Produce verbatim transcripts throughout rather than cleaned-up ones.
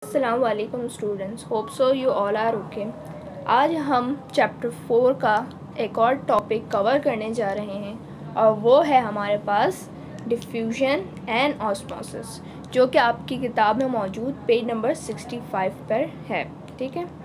अस्सलाम वालेकुम students, hope so you all are okay. आज हम चैप्टर फोर का एक और टॉपिक कवर करने जा रहे हैं और वो है हमारे पास डिफ्यूजन एंड ऑस्मोसिस, जो कि आपकी किताब में मौजूद पेज नंबर सिक्सटी फाइव पर है। ठीक है,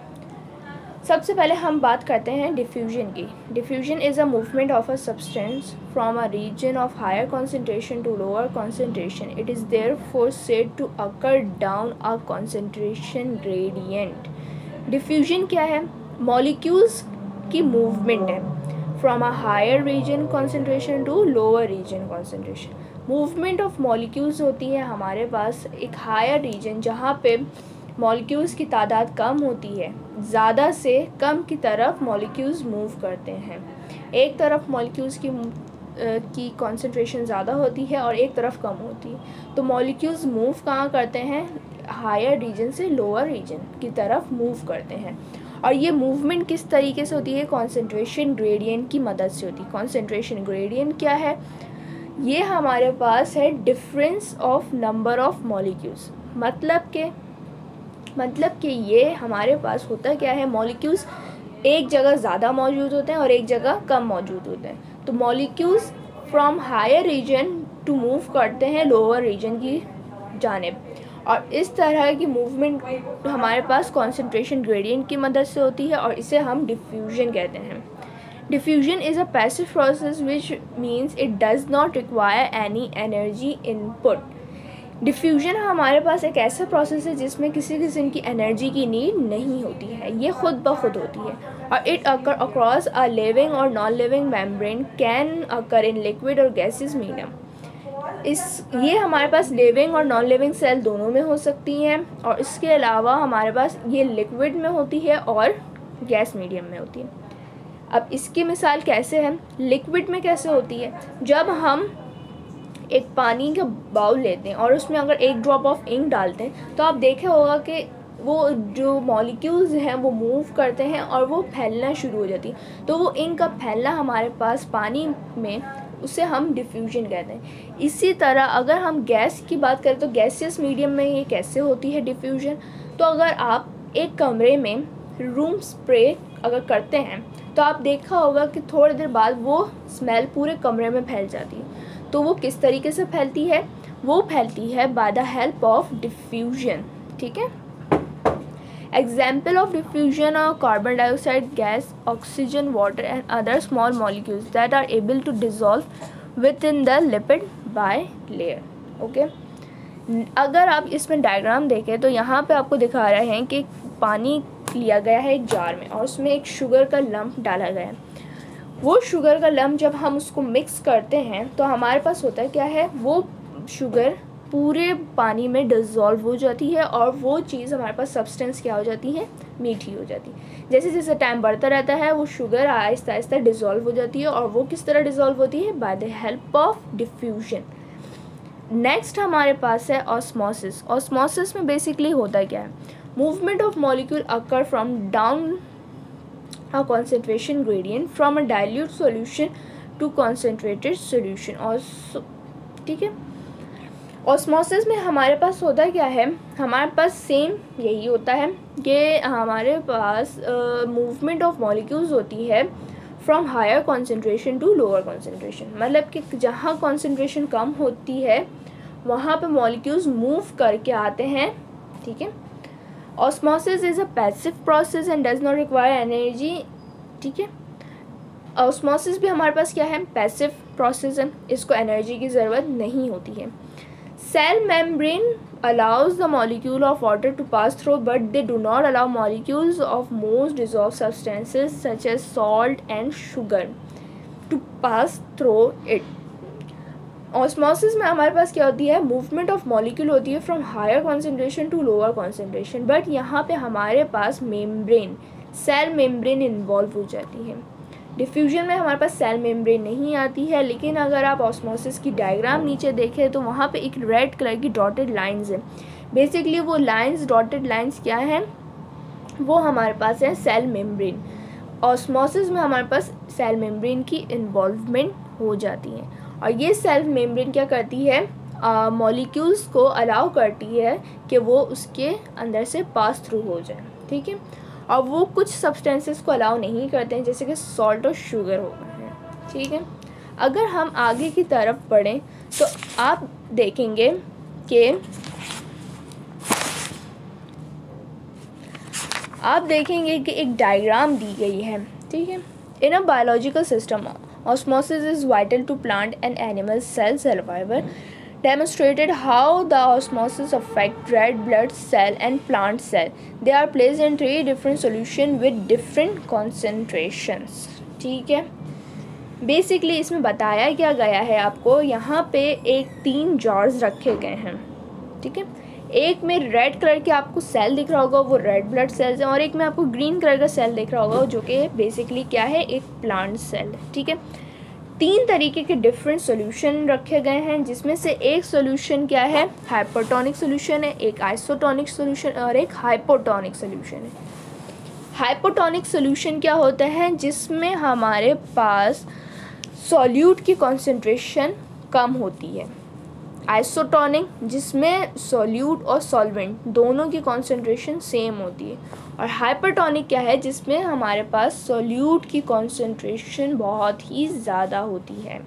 सबसे पहले हम बात करते हैं डिफ्यूजन की। Diffusion is a movement of a substance from a region of higher concentration to lower concentration. It is therefore said to occur down a concentration gradient. Diffusion क्या है? मॉलिक्यूल्स की मूवमेंट है from a higher region concentration to lower region concentration. Movement of molecules होती है हमारे पास एक higher reason जहाँ पे मॉलिक्यूल्स की तादाद कम होती है, ज़्यादा से कम की तरफ मॉलिक्यूल्स मूव करते हैं। एक तरफ मॉलिक्यूल्स की की कॉन्सेंट्रेशन ज़्यादा होती है और एक तरफ कम होती है, तो मॉलिक्यूल्स मूव कहाँ करते हैं? हायर रीजन से लोअर रीजन की तरफ मूव करते हैं। और ये मूवमेंट किस तरीके से होती है? कॉन्सेंट्रेशन ग्रेडियंट की मदद से होती है। कॉन्सेंट्रेशन ग्रेडियंट क्या है? ये हमारे पास है difference of number of molecules. मतलब के मतलब कि ये हमारे पास होता क्या है, मॉलिक्यूल्स एक जगह ज़्यादा मौजूद होते हैं और एक जगह कम मौजूद होते हैं। तो molecules from higher region to move करते हैं लोअर रीजन की जानिब, और इस तरह की मूवमेंट हमारे पास कॉन्सेंट्रेशन ग्रेडियंट की मदद से होती है और इसे हम डिफ्यूजन कहते हैं। Diffusion is a passive process which means it does not require any energy input. Diffusion हमारे पास एक ऐसा प्रोसेस है जिसमें किसी किस्म की एनर्जी की नीड नहीं होती है, ये खुद ब खुद होती है। और it occur across a living और non living membrane, can occur in liquid और गैसेस मीडियम। इस ये हमारे पास लिविंग और नॉन लिविंग सेल दोनों में हो सकती हैं, और इसके अलावा हमारे पास ये लिक्विड में होती है और गैस मीडियम में होती है। अब इसकी मिसाल कैसे है? लिक्विड में कैसे होती है? जब हम एक पानी का बाउल लेते हैं और उसमें अगर एक ड्रॉप ऑफ इंक डालते हैं तो आप देखे होगा कि वो जो मॉलिक्यूल्स हैं वो मूव करते हैं और वो फैलना शुरू हो जाती है। तो वो इंक का फैलना हमारे पास पानी में, उसे हम डिफ्यूजन कहते हैं। इसी तरह अगर हम गैस की बात करें तो गैसियस मीडियम में ये कैसे होती है डिफ्यूजन? तो अगर आप एक कमरे में रूम स्प्रे अगर करते हैं तो आप देखा होगा कि थोड़ी देर बाद वो स्मेल पूरे कमरे में फैल जाती है। तो वो किस तरीके से फैलती है? वो फैलती है by the help of diffusion. ठीक है, example of diffusion are carbon dioxide gas, oxygen, water and other small molecules that are able to dissolve within the lipid bilayer. Okay, अगर आप इसमें डायग्राम देखें तो यहाँ पे आपको दिखा रहे हैं कि पानी लिया गया है एक जार में और उसमें एक शुगर का लम्प डाला गया है। वो शुगर का लम्प जब हम उसको मिक्स करते हैं तो हमारे पास होता है क्या है? वो शुगर पूरे पानी में डिज़ोल्व हो जाती है और वो चीज़ हमारे पास सब्सटेंस क्या हो जाती है? मीठी हो जाती है। जैसे जैसे टाइम बढ़ता रहता है वो शुगर आहिस्ता आहिस्ता डिज़ोल्व हो जाती है, और वो किस तरह डिज़ोल्व होती है? By the help of diffusion. Next हमारे पास है ऑस्मोसिस। ऑस्मोसिस में बेसिकली होता क्या है? Movement of molecule occur from down a concentration gradient from a dilute solution to concentrated solution। और ठीक है, ऑस्मोसिस में हमारे पास होता क्या है? हमारे पास सेम यही होता है कि हमारे पास मूवमेंट ऑफ मॉलिक्यूल्स होती है from higher concentration to lower concentration. मतलब कि जहाँ कॉन्सेंट्रेशन कम होती है वहाँ पे मॉलिक्यूल्स मूव करके आते हैं। ठीक है, osmosis is a passive process and does not require energy. ठीक है, ऑस्मोसिस भी हमारे पास क्या है? पैसिव प्रोसेस है, इसको एनर्जी की ज़रूरत नहीं होती है। Cell membrane allows the molecule of water to pass through but they do not allow molecules of most dissolve substances such as salt and sugar to pass through it. Osmosis में हमारे पास क्या होती है? मूवमेंट ऑफ मॉलिक्यूल होती है from higher concentration to lower concentration, but यहाँ पे हमारे पास मेम्ब्रेन, सेल मेम्ब्रेन इन्वॉल्व हो जाती है। डिफ्यूजन में हमारे पास सेल मेम्ब्रेन नहीं आती है, लेकिन अगर आप ऑस्मोसिस की डायग्राम नीचे देखें तो वहाँ पे एक रेड कलर की डॉटेड लाइंस है। बेसिकली वो लाइंस, डॉटेड लाइंस क्या हैं? वो हमारे पास है सेल मेम्ब्रेन। ऑस्मोसिस में हमारे पास सेल मेम्ब्रेन की इन्वॉल्वमेंट हो जाती है, और ये सेल मेम्ब्रेन क्या करती है? मॉलिक्यूल्स को अलाउ करती है कि वो उसके अंदर से पास थ्रू हो जाए, ठीक है। और वो कुछ सब्सटेंसेस को अलाउ नहीं करते हैं, जैसे कि सॉल्ट और शुगर हो गए हैं, ठीक है। अगर हम आगे की तरफ बढ़ें तो आप देखेंगे कि आप देखेंगे कि एक डायग्राम दी गई है, ठीक है। In a biological system osmosis is vital to plant and animal cell survival, demonstrated how the osmosis affect red blood cell and plant cell. They are placed in three different solution with different concentrations, ठीक है। Basically इसमें बताया क्या गया है आपको, यहाँ पे एक तीन जॉर्स रखे गए हैं, ठीक है। एक में रेड कलर के आपको सेल दिख रहा होगा, वो रेड ब्लड सेल्स हैं, और एक में आपको ग्रीन कलर का सेल दिख रहा होगा जो कि बेसिकली क्या है, एक प्लांट सेल, ठीक है। तीन तरीके के डिफरेंट सॉल्यूशन रखे गए हैं, जिसमें से एक सॉल्यूशन क्या है, हाइपरटोनिक सॉल्यूशन है, एक आइसोटोनिक सॉल्यूशन और एक हाइपोटोनिक सॉल्यूशन है। हाइपोटोनिक सॉल्यूशन क्या होता है, जिसमें हमारे पास सॉल्यूट की कॉन्सेंट्रेशन कम होती है। आइसोटोनिक जिसमें सॉल्यूट और सॉल्वेंट दोनों की कॉन्सेंट्रेशन सेम होती है। और हाइपरटोनिक क्या है, जिसमें हमारे पास सॉल्यूट की कॉन्सेंट्रेशन बहुत ही ज़्यादा होती है।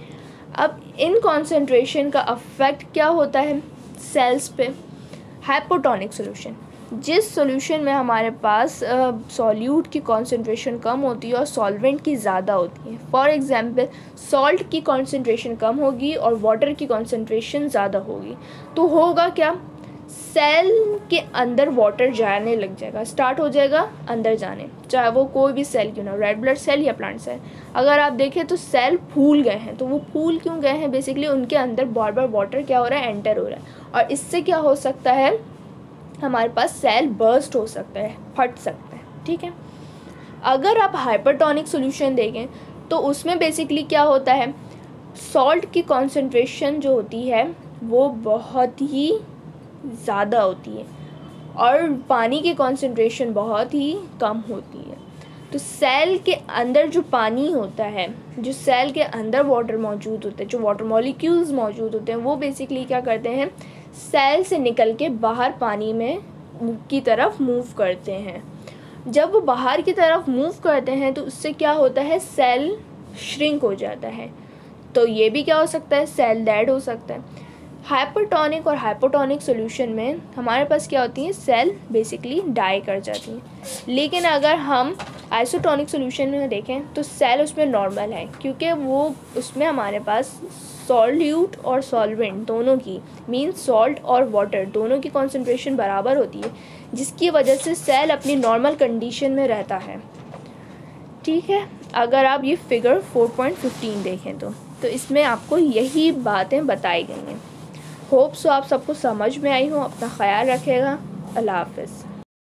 अब इन कॉन्सेंट्रेशन का अफेक्ट क्या होता है सेल्स पे। हाइपोटोनिक सॉल्यूशन, जिस सॉल्यूशन में हमारे पास सॉल्यूट की कॉन्सेंट्रेशन कम होती है और सॉल्वेंट की ज़्यादा होती है। फॉर एग्जांपल सॉल्ट की कॉन्सेंट्रेशन कम होगी और वाटर की कॉन्सेंट्रेशन ज़्यादा होगी, तो होगा क्या, सेल के अंदर वाटर जाने लग जाएगा, स्टार्ट हो जाएगा अंदर जाने, चाहे वो कोई भी सेल क्यों ना, रेड ब्लड सेल या प्लांट सेल। अगर आप देखें तो सेल फूल गए हैं, तो वो फूल क्यों गए हैं, बेसिकली उनके अंदर बार बार वाटर क्या हो रहा है, एंटर हो रहा है। और इससे क्या हो सकता है, हमारे पास सेल बर्स्ट हो सकता है, फट सकता है, ठीक है। अगर आप हाइपरटोनिक सॉल्यूशन देखें तो उसमें बेसिकली क्या होता है, सॉल्ट की कॉन्सेंट्रेशन जो होती है वो बहुत ही ज़्यादा होती है और पानी की कॉन्सेंट्रेशन बहुत ही कम होती है। तो सेल के अंदर जो पानी होता है, जो सेल के अंदर वाटर मौजूद होता है, जो वाटर मॉलिक्यूल्स मौजूद होते हैं, वो बेसिकली क्या करते हैं, सेल से निकल के बाहर पानी में की तरफ मूव करते हैं। जब वो बाहर की तरफ मूव करते हैं तो उससे क्या होता है, सेल श्रिंक हो जाता है। तो ये भी क्या हो सकता है, सेल डेड हो सकता है। हाइपरटोनिक और हाइपोटोनिक सॉल्यूशन में हमारे पास क्या होती है, सेल बेसिकली डाई कर जाती हैं। लेकिन अगर हम आइसोटोनिक सॉल्यूशन में देखें तो सेल उसमें नॉर्मल है, क्योंकि वो उसमें हमारे पास सॉल्यूट और सॉल्वेंट दोनों की, मीन सॉल्ट और वाटर दोनों की कॉन्सेंट्रेशन बराबर होती है, जिसकी वजह से सेल अपनी नॉर्मल कंडीशन में रहता है, ठीक है। अगर आप ये फिगर फोर पॉइंट फिफ्टीन देखें तो तो इसमें आपको यही बातें बताई गई हैं। होप सो आप सबको समझ में आई हो। अपना ख्याल रखिएगा। अल्लाह हाफ़िज़।